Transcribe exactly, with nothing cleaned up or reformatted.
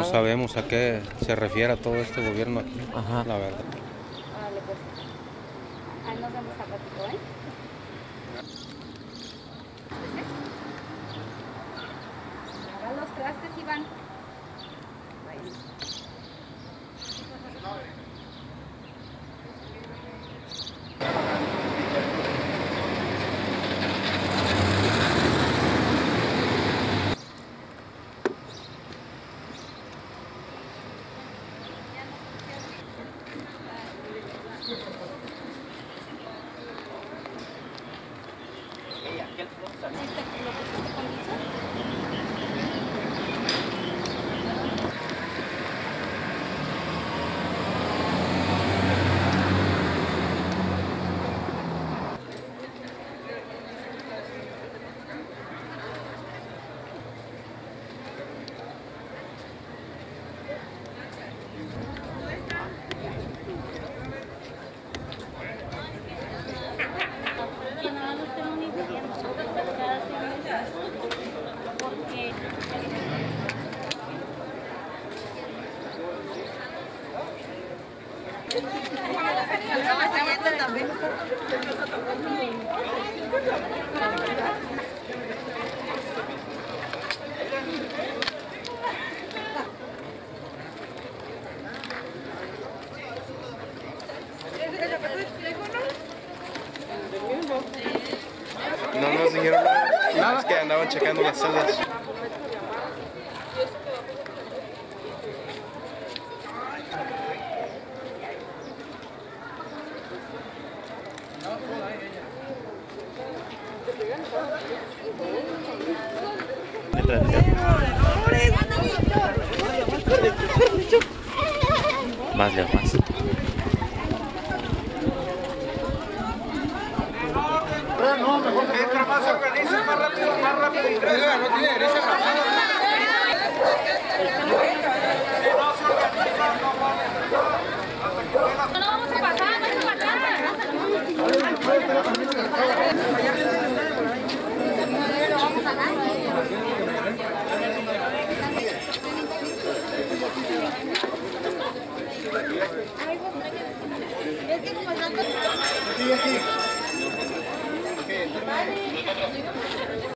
sabemos a qué se refiere todo este gobierno aquí, Ajá. la verdad. Órale, pues. Ahí nos vemos a ratito, ¿eh? Hagan los trastes, Iván. Bueno. Que no lo estemos ni diciendo, cada seis meses, porque No nos dijeron nada, es que andaban checando las celdas. Más lejos, más. Entra más, organiza más rápido, más rápido. Ingresa, no tiene derecho a pasar. no vamos a pasar, no vamos a Es que como están... Aquí, aquí.